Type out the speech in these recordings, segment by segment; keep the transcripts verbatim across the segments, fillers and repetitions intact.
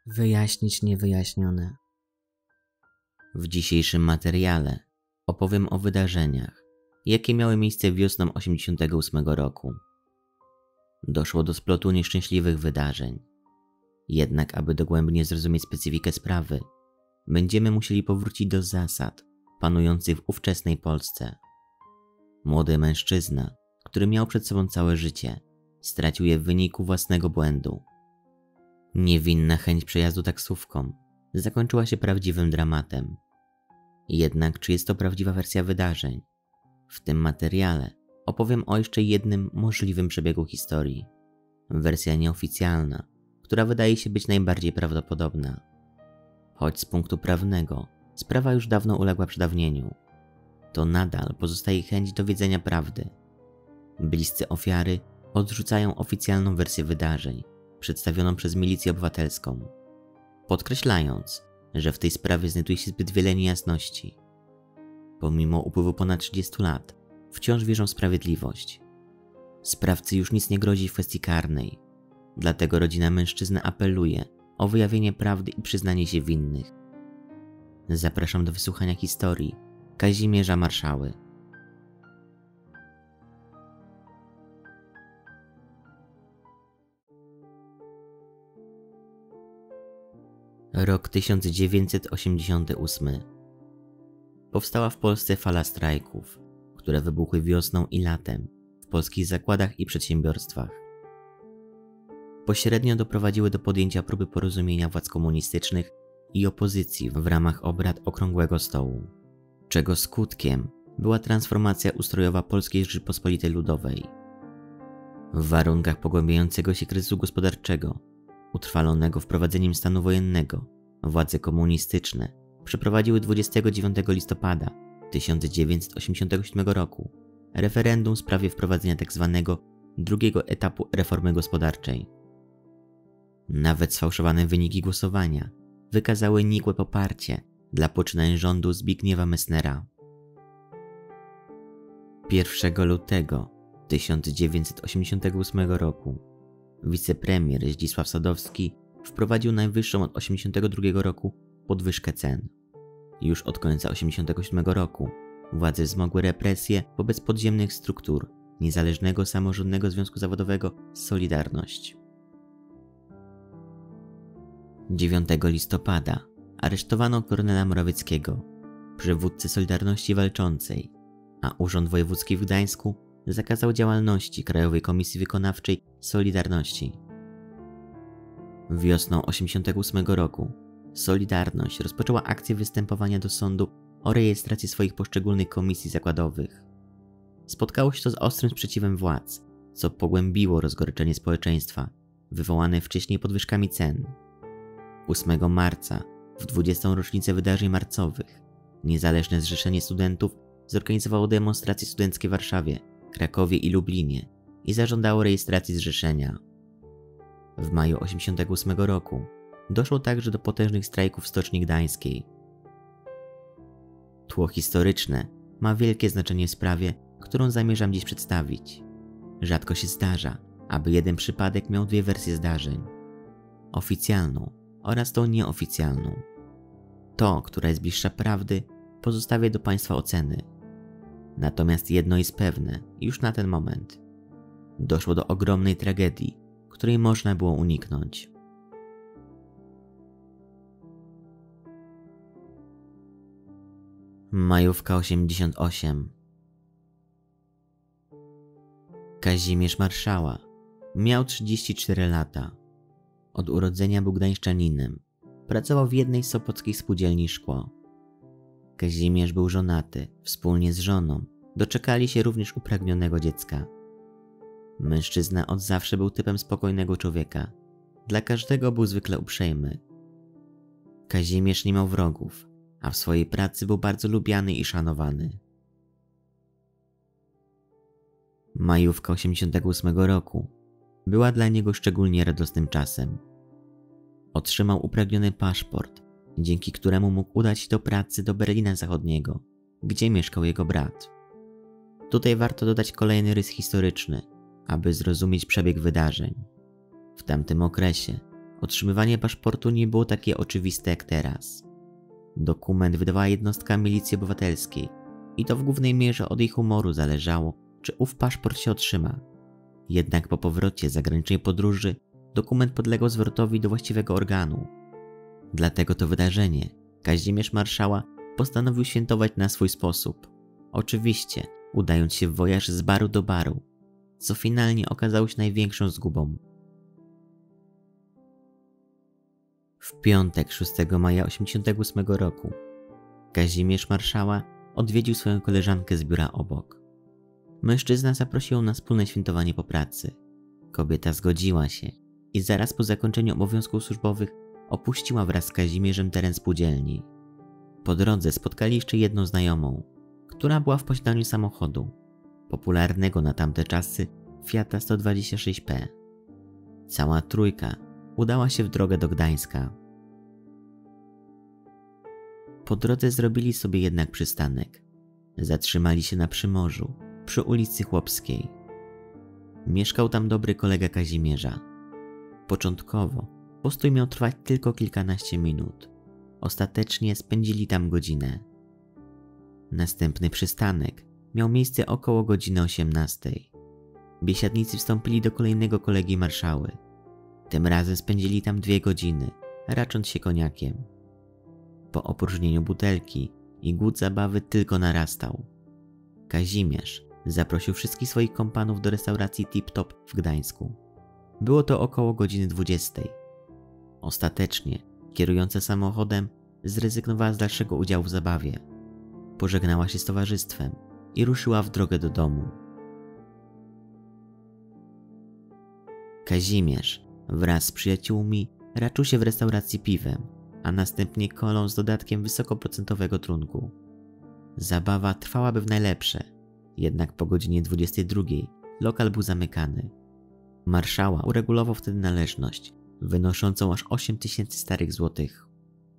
Wyjaśnić niewyjaśnione. W dzisiejszym materiale opowiem o wydarzeniach, jakie miały miejsce wiosną osiemdziesiątego ósmego roku. Doszło do splotu nieszczęśliwych wydarzeń. Jednak aby dogłębnie zrozumieć specyfikę sprawy, będziemy musieli powrócić do zasad panujących w ówczesnej Polsce. Młody mężczyzna, który miał przed sobą całe życie, stracił je w wyniku własnego błędu. Niewinna chęć przejazdu taksówką zakończyła się prawdziwym dramatem. Jednak czy jest to prawdziwa wersja wydarzeń? W tym materiale opowiem o jeszcze jednym możliwym przebiegu historii. Wersja nieoficjalna, która wydaje się być najbardziej prawdopodobna. Choć z punktu prawnego sprawa już dawno uległa przedawnieniu, to nadal pozostaje chęć dowiedzenia prawdy. Bliscy ofiary odrzucają oficjalną wersję wydarzeń przedstawioną przez milicję obywatelską, podkreślając, że w tej sprawie znajduje się zbyt wiele niejasności. Pomimo upływu ponad trzydziestu lat, wciąż wierzą w sprawiedliwość. Sprawcy już nic nie grozi w kwestii karnej, dlatego rodzina mężczyzny apeluje o wyjawienie prawdy i przyznanie się winnych. Zapraszam do wysłuchania historii Kazimierza Marszały. Rok tysiąc dziewięćset osiemdziesiąty ósmy. Powstała w Polsce fala strajków, które wybuchły wiosną i latem w polskich zakładach i przedsiębiorstwach. Pośrednio doprowadziły do podjęcia próby porozumienia władz komunistycznych i opozycji w ramach obrad Okrągłego Stołu, czego skutkiem była transformacja ustrojowa Polskiej Rzeczypospolitej Ludowej. W warunkach pogłębiającego się kryzysu gospodarczego, utrwalonego wprowadzeniem stanu wojennego, władze komunistyczne przeprowadziły dwudziestego dziewiątego listopada tysiąc dziewięćset osiemdziesiątego siódmego roku referendum w sprawie wprowadzenia tzw. drugiego etapu reformy gospodarczej. Nawet sfałszowane wyniki głosowania wykazały nikłe poparcie dla poczynań rządu Zbigniewa Messnera. pierwszego lutego tysiąc dziewięćset osiemdziesiątego ósmego roku wicepremier Zdzisław Sadowski wprowadził najwyższą od osiemdziesiątego drugiego roku podwyżkę cen. Już od końca osiemdziesiątego siódmego roku władze wzmogły represje wobec podziemnych struktur Niezależnego Samorządnego Związku Zawodowego Solidarność. dziewiątego listopada aresztowano Kornela Morawieckiego, przywódcę Solidarności Walczącej, a Urząd Wojewódzki w Gdańsku zakazał działalności Krajowej Komisji Wykonawczej Solidarności. Wiosną osiemdziesiątego ósmego roku Solidarność rozpoczęła akcję występowania do sądu o rejestrację swoich poszczególnych komisji zakładowych. Spotkało się to z ostrym sprzeciwem władz, co pogłębiło rozgoryczenie społeczeństwa, wywołane wcześniej podwyżkami cen. ósmego marca, w dwudziestą rocznicę wydarzeń marcowych, Niezależne Zrzeszenie Studentów zorganizowało demonstracje studenckie w Warszawie, Krakowie i Lublinie i zażądało rejestracji zrzeszenia. W maju osiemdziesiątego ósmego roku doszło także do potężnych strajków w Stoczni Gdańskiej. Tło historyczne ma wielkie znaczenie w sprawie, którą zamierzam dziś przedstawić. Rzadko się zdarza, aby jeden przypadek miał dwie wersje zdarzeń. Oficjalną oraz tą nieoficjalną. To, która jest bliższa prawdy, pozostawię do Państwa oceny. Natomiast jedno jest pewne już na ten moment. Doszło do ogromnej tragedii, której można było uniknąć. Majówka osiemdziesiąt osiem. Kazimierz Marszała miał trzydzieści cztery lata. Od urodzenia był gdańszczaninem. Pracował w jednej z sopockich spółdzielni Szkło. Kazimierz był żonaty. Wspólnie z żoną doczekali się również upragnionego dziecka. Mężczyzna od zawsze był typem spokojnego człowieka. Dla każdego był zwykle uprzejmy. Kazimierz nie miał wrogów, a w swojej pracy był bardzo lubiany i szanowany. Majówka osiemdziesiątego ósmego roku była dla niego szczególnie radosnym czasem. Otrzymał upragniony paszport, dzięki któremu mógł udać się do pracy do Berlina Zachodniego, gdzie mieszkał jego brat. Tutaj warto dodać kolejny rys historyczny, aby zrozumieć przebieg wydarzeń. W tamtym okresie otrzymywanie paszportu nie było takie oczywiste jak teraz. Dokument wydawała jednostka milicji obywatelskiej i to w głównej mierze od ich humoru zależało, czy ów paszport się otrzyma. Jednak po powrocie z zagranicznej podróży dokument podlegał zwrotowi do właściwego organu. Dlatego to wydarzenie Kazimierz Marszała postanowił świętować na swój sposób. Oczywiście udając się w wojaż z baru do baru, co finalnie okazało się największą zgubą. W piątek szóstego maja osiemdziesiątego ósmego roku Kazimierz Marszała odwiedził swoją koleżankę z biura obok. Mężczyzna zaprosił ją na wspólne świętowanie po pracy. Kobieta zgodziła się i zaraz po zakończeniu obowiązków służbowych opuściła wraz z Kazimierzem teren spółdzielni. Po drodze spotkali jeszcze jedną znajomą, która była w posiadaniu samochodu, popularnego na tamte czasy Fiata sto dwadzieścia sześć P. Cała trójka udała się w drogę do Gdańska. Po drodze zrobili sobie jednak przystanek. Zatrzymali się na Przymorzu, przy ulicy Chłopskiej. Mieszkał tam dobry kolega Kazimierza. Początkowo postój miał trwać tylko kilkanaście minut. Ostatecznie spędzili tam godzinę. Następny przystanek miał miejsce około godziny osiemnastej. Biesiadnicy wstąpili do kolejnego kolegi Marszały. Tym razem spędzili tam dwie godziny, racząc się koniakiem. Po opróżnieniu butelki i głód zabawy tylko narastał. Kazimierz zaprosił wszystkich swoich kompanów do restauracji Tip Top w Gdańsku. Było to około godziny dwudziestej. Ostatecznie kierująca samochodem zrezygnowała z dalszego udziału w zabawie. Pożegnała się z towarzystwem i ruszyła w drogę do domu. Kazimierz wraz z przyjaciółmi raczył się w restauracji piwem, a następnie kolą z dodatkiem wysokoprocentowego trunku. Zabawa trwałaby w najlepsze, jednak po godzinie dwudziestej drugiej lokal był zamykany. Marszała uregulował wtedy należność, wynoszącą aż osiem tysięcy starych złotych.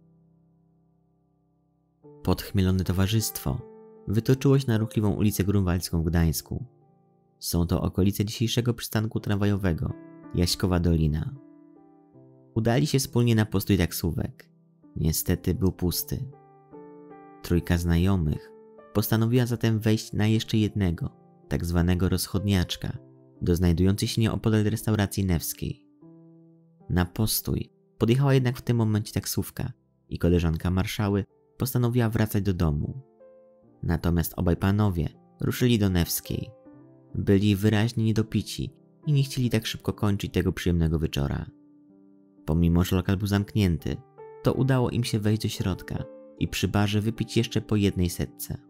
Podchmielone towarzystwo wytoczyło się na ruchliwą ulicę Grunwaldzką w Gdańsku. Są to okolice dzisiejszego przystanku tramwajowego Jaśkowa Dolina. Udali się wspólnie na postój taksówek. Niestety był pusty. Trójka znajomych postanowiła zatem wejść na jeszcze jednego, tak zwanego rozchodniaczka, do znajdującej się nieopodal restauracji Newskiej. Na postój podjechała jednak w tym momencie taksówka i koleżanka Marszały postanowiła wracać do domu. Natomiast obaj panowie ruszyli do Newskiej. Byli wyraźnie niedopici i nie chcieli tak szybko kończyć tego przyjemnego wieczora. Pomimo że lokal był zamknięty, to udało im się wejść do środka i przy barze wypić jeszcze po jednej setce.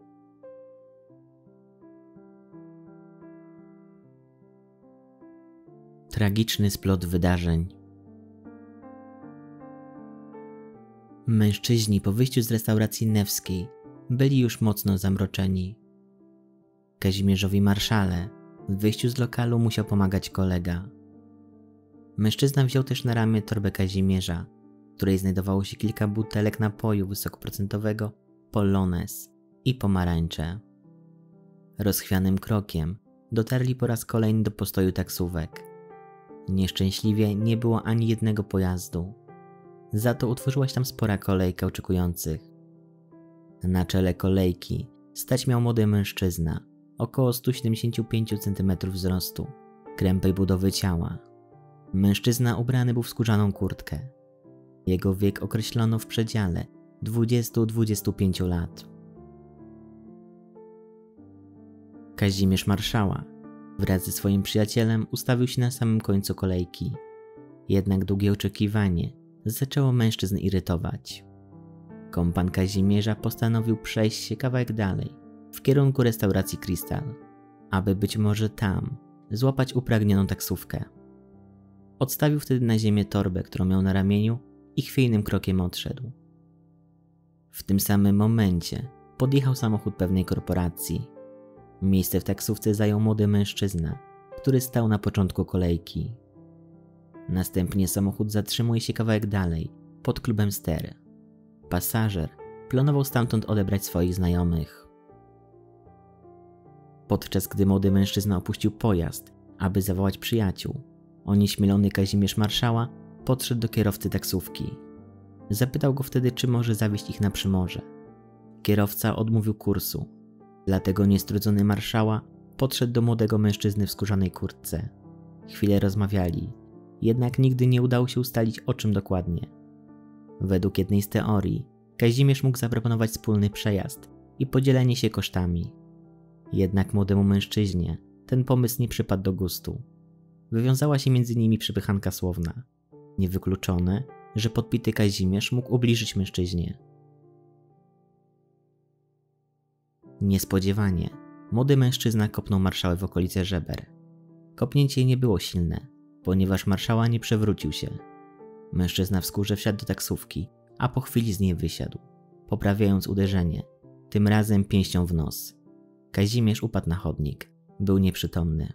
Tragiczny splot wydarzeń. Mężczyźni po wyjściu z restauracji Newskiej byli już mocno zamroczeni. Kazimierzowi Marszale w wyjściu z lokalu musiał pomagać kolega. Mężczyzna wziął też na ramię torbę Kazimierza, w której znajdowało się kilka butelek napoju wysokoprocentowego Polonez i pomarańcze. Rozchwianym krokiem dotarli po raz kolejny do postoju taksówek. Nieszczęśliwie nie było ani jednego pojazdu. Za to utworzyła się tam spora kolejka oczekujących. Na czele kolejki stać miał młody mężczyzna, około sto siedemdziesiąt pięć centymetrów wzrostu, krępej budowy ciała. Mężczyzna ubrany był w skórzaną kurtkę. Jego wiek określono w przedziale dwudziestu do dwudziestu pięciu lat. Kazimierz Marszała wraz ze swoim przyjacielem ustawił się na samym końcu kolejki. Jednak długie oczekiwanie zaczęło mężczyzn irytować. Kompan Kazimierza postanowił przejść się kawałek dalej, w kierunku restauracji Krystal, aby być może tam złapać upragnioną taksówkę. Odstawił wtedy na ziemię torbę, którą miał na ramieniu i chwiejnym krokiem odszedł. W tym samym momencie podjechał samochód pewnej korporacji. Miejsce w taksówce zajął młody mężczyzna, który stał na początku kolejki. Następnie samochód zatrzymuje się kawałek dalej, pod klubem Ster. Pasażer planował stamtąd odebrać swoich znajomych. Podczas gdy młody mężczyzna opuścił pojazd, aby zawołać przyjaciół, onieśmielony Kazimierz Marszała podszedł do kierowcy taksówki. Zapytał go wtedy, czy może zawieźć ich na Przymorze. Kierowca odmówił kursu, dlatego niestrudzony marszała podszedł do młodego mężczyzny w skórzanej kurtce. Chwilę rozmawiali, jednak nigdy nie udało się ustalić, o czym dokładnie. Według jednej z teorii Kazimierz mógł zaproponować wspólny przejazd i podzielenie się kosztami. Jednak młodemu mężczyźnie ten pomysł nie przypadł do gustu. Wywiązała się między nimi przepychanka słowna. Niewykluczone, że podpity Kazimierz mógł ubliżyć mężczyźnie. Niespodziewanie młody mężczyzna kopnął marszałę w okolice żeber. Kopnięcie nie było silne, ponieważ marszała nie przewrócił się. Mężczyzna w skórze wsiadł do taksówki, a po chwili z niej wysiadł, poprawiając uderzenie, tym razem pięścią w nos. Kazimierz upadł na chodnik. Był nieprzytomny.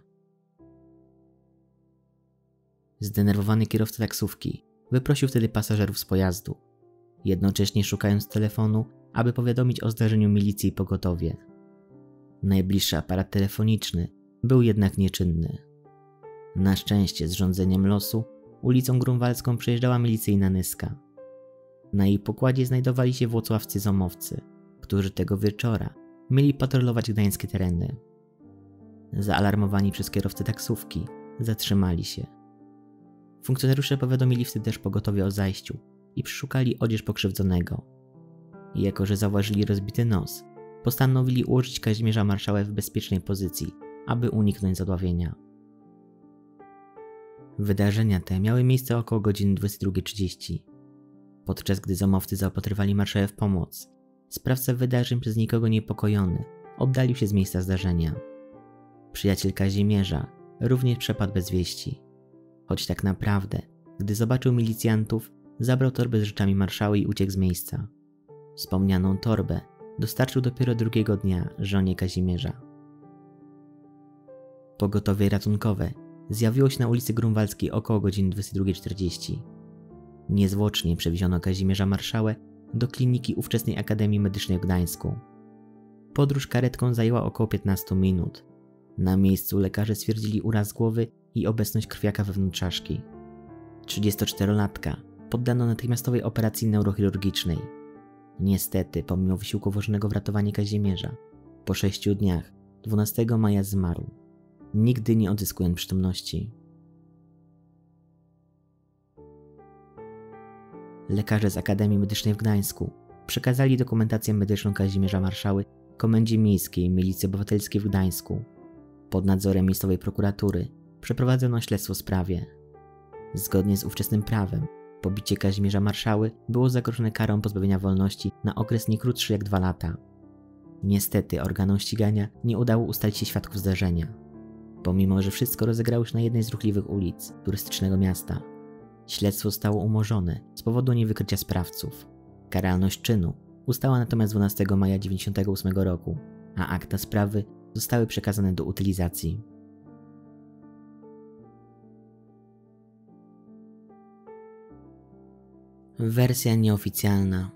Zdenerwowany kierowca taksówki wyprosił wtedy pasażerów z pojazdu, jednocześnie szukając telefonu, aby powiadomić o zdarzeniu milicji i pogotowie. Najbliższy aparat telefoniczny był jednak nieczynny. Na szczęście z rządzeniem losu ulicą Grunwaldzką przejeżdżała milicyjna nyska. Na jej pokładzie znajdowali się włocławscy zomowcy, którzy tego wieczora mieli patrolować gdańskie tereny. Zaalarmowani przez kierowcę taksówki, zatrzymali się. Funkcjonariusze powiadomili wtedy też pogotowie o zajściu i przeszukali odzież pokrzywdzonego. I jako że zauważyli rozbity nos, postanowili ułożyć Kazimierza marszałę w bezpiecznej pozycji, aby uniknąć zadławienia. Wydarzenia te miały miejsce około godziny dwudziestej drugiej trzydzieści. Podczas gdy zomowcy zaopatrywali marszałę w pomoc, sprawca wydarzeń przez nikogo niepokojony oddalił się z miejsca zdarzenia. Przyjaciel Kazimierza również przepadł bez wieści. Choć tak naprawdę, gdy zobaczył milicjantów, zabrał torbę z rzeczami marszałej i uciekł z miejsca. Wspomnianą torbę dostarczył dopiero drugiego dnia żonie Kazimierza. Pogotowie ratunkowe zjawiło się na ulicy Grunwaldzkiej około godziny dwudziestej drugiej czterdzieści. Niezwłocznie przewieziono Kazimierza marszałę do kliniki ówczesnej Akademii Medycznej w Gdańsku. Podróż karetką zajęła około piętnaście minut. Na miejscu lekarze stwierdzili uraz głowy i obecność krwiaka wewnątrz czaszki. trzydziestoczterolatka poddano natychmiastowej operacji neurochirurgicznej. Niestety, pomimo wysiłku włożonego w ratowanie Kazimierza, po sześciu dniach, dwunastego maja zmarł, nigdy nie odzyskując przytomności. Lekarze z Akademii Medycznej w Gdańsku przekazali dokumentację medyczną Kazimierza Marszały Komendzie Miejskiej Milicji Obywatelskiej w Gdańsku. Pod nadzorem miejscowej prokuratury przeprowadzono śledztwo w sprawie. Zgodnie z ówczesnym prawem, pobicie Kazimierza Marszały było zagrożone karą pozbawienia wolności na okres nie krótszy jak dwa lata. Niestety organom ścigania nie udało ustalić się świadków zdarzenia. Pomimo że wszystko rozegrało się na jednej z ruchliwych ulic turystycznego miasta, śledztwo zostało umorzone z powodu niewykrycia sprawców. Karalność czynu ustała natomiast dwunastego maja tysiąc dziewięćset dziewięćdziesiątego ósmego roku, a akta sprawy zostały przekazane do utylizacji. Wersja nieoficjalna.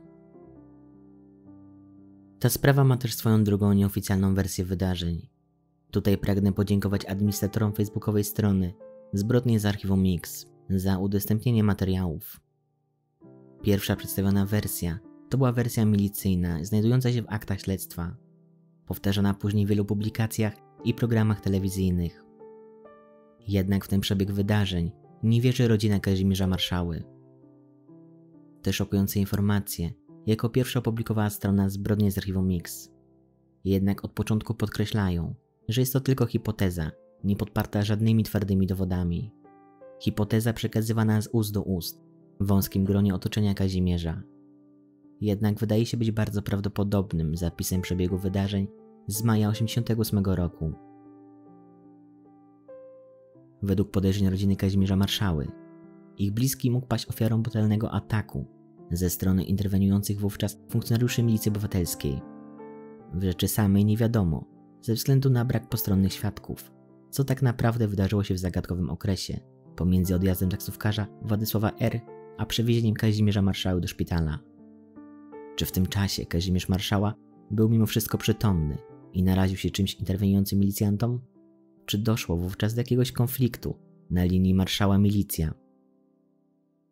Ta sprawa ma też swoją drugą nieoficjalną wersję wydarzeń. Tutaj pragnę podziękować administratorom facebookowej strony Zbrodnie z Archiwum X za udostępnienie materiałów. Pierwsza przedstawiona wersja to była wersja milicyjna znajdująca się w aktach śledztwa, powtarzana później w wielu publikacjach i programach telewizyjnych. Jednak w ten przebieg wydarzeń nie wierzy rodzina Kazimierza Marszały. Te szokujące informacje jako pierwsza opublikowała strona Zbrodnie z Archiwum X. Jednak od początku podkreślają, że jest to tylko hipoteza, nie podparta żadnymi twardymi dowodami. Hipoteza przekazywana z ust do ust, w wąskim gronie otoczenia Kazimierza. Jednak wydaje się być bardzo prawdopodobnym zapisem przebiegu wydarzeń z maja osiemdziesiątego ósmego roku. Według podejrzeń rodziny Kazimierza Marszały, ich bliski mógł paść ofiarą brutalnego ataku ze strony interweniujących wówczas funkcjonariuszy Milicji Obywatelskiej. W rzeczy samej nie wiadomo, ze względu na brak postronnych świadków, co tak naprawdę wydarzyło się w zagadkowym okresie pomiędzy odjazdem taksówkarza Władysława R. a przewiezieniem Kazimierza Marszały do szpitala. Czy w tym czasie Kazimierz Marszała był mimo wszystko przytomny i naraził się czymś interweniującym milicjantom? Czy doszło wówczas do jakiegoś konfliktu na linii Marszała-Milicja?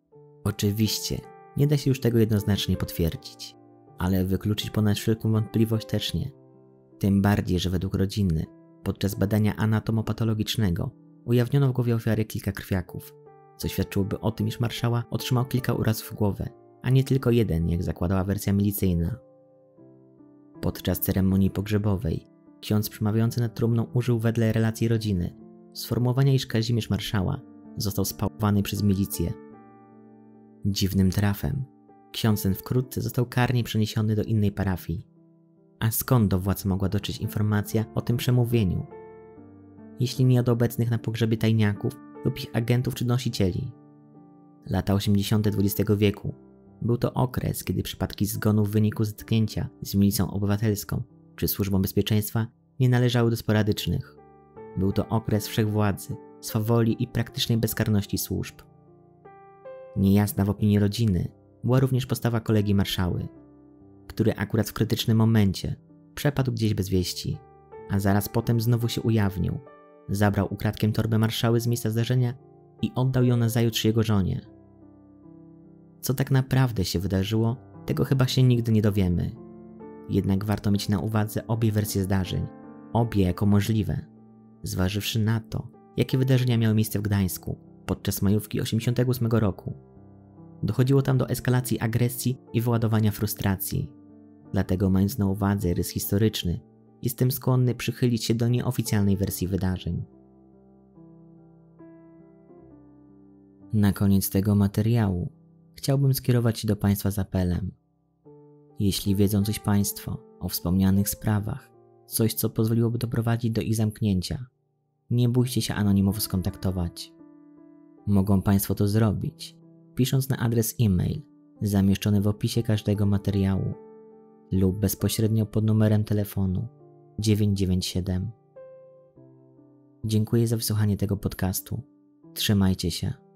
Oczywiście, nie da się już tego jednoznacznie potwierdzić, ale wykluczyć ponad wszelką wątpliwość też nie. Tym bardziej, że według rodziny, podczas badania anatomopatologicznego ujawniono w głowie ofiary kilka krwiaków, co świadczyłoby o tym, iż marszała otrzymał kilka urazów w głowę, a nie tylko jeden, jak zakładała wersja milicyjna. Podczas ceremonii pogrzebowej ksiądz przemawiający nad trumną użył wedle relacji rodziny sformułowania, iż Kazimierz Marszała został spałowany przez milicję. Dziwnym trafem ksiądz ten wkrótce został karnie przeniesiony do innej parafii. A skąd do władz mogła dotrzeć informacja o tym przemówieniu? Jeśli nie od obecnych na pogrzebie tajniaków lub ich agentów czy nosicieli. Lata osiemdziesiąte dwudziestego wieku był to okres, kiedy przypadki zgonów w wyniku zetknięcia z milicją obywatelską czy służbą bezpieczeństwa nie należały do sporadycznych. Był to okres wszechwładzy, swawoli i praktycznej bezkarności służb. Niejasna w opinii rodziny była również postawa kolegi Marszały, który akurat w krytycznym momencie przepadł gdzieś bez wieści, a zaraz potem znowu się ujawnił. Zabrał ukradkiem torbę Marszały z miejsca zdarzenia i oddał ją nazajutrz jego żonie. Co tak naprawdę się wydarzyło, tego chyba się nigdy nie dowiemy. Jednak warto mieć na uwadze obie wersje zdarzeń, obie jako możliwe, zważywszy na to, jakie wydarzenia miały miejsce w Gdańsku podczas majówki osiemdziesiątego ósmego roku. Dochodziło tam do eskalacji agresji i wyładowania frustracji. Dlatego, mając na uwadze rys historyczny, jestem skłonny przychylić się do nieoficjalnej wersji wydarzeń. Na koniec tego materiału chciałbym skierować się do Państwa z apelem. Jeśli wiedzą coś Państwo o wspomnianych sprawach, coś co pozwoliłoby doprowadzić do ich zamknięcia, nie bójcie się anonimowo skontaktować. Mogą Państwo to zrobić, pisząc na adres e-mail zamieszczony w opisie każdego materiału lub bezpośrednio pod numerem telefonu dziewięć dziewięć siedem. Dziękuję za wysłuchanie tego podcastu. Trzymajcie się.